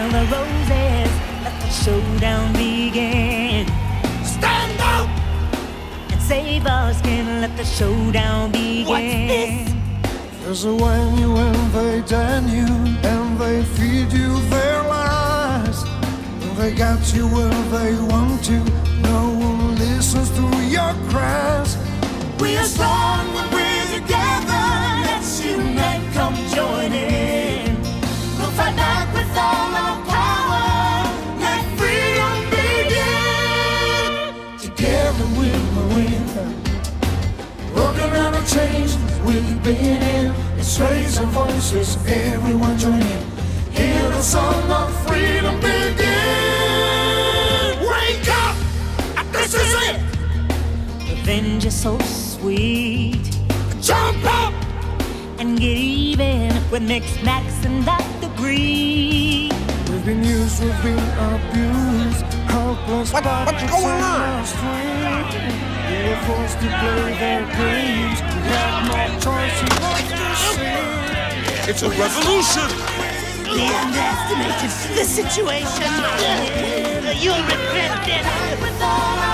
smell the roses, let the showdown begin. Stand up and save our skin, let the showdown begin. What's this? There's a when you invade you and they feed you their lies. They got you where they want to. No one listens to your cries. We are strong when we're together. Let's unite, come join in. We'll fight back with all our power. Let freedom begin. Together we'll win. Working on a change we've been in. Let's raise our voices, everyone join in. Hear the song of freedom begin. Wake up! This is it! Revenge is so sweet. Jump up! And get even with Mix, Max, and Dr. Green. We've been used, we've been abused. Helpless What's going on? We were forced to play their games. We had no choice but to see. It's a revolution! We underestimated the situation. You'll regret this. With all our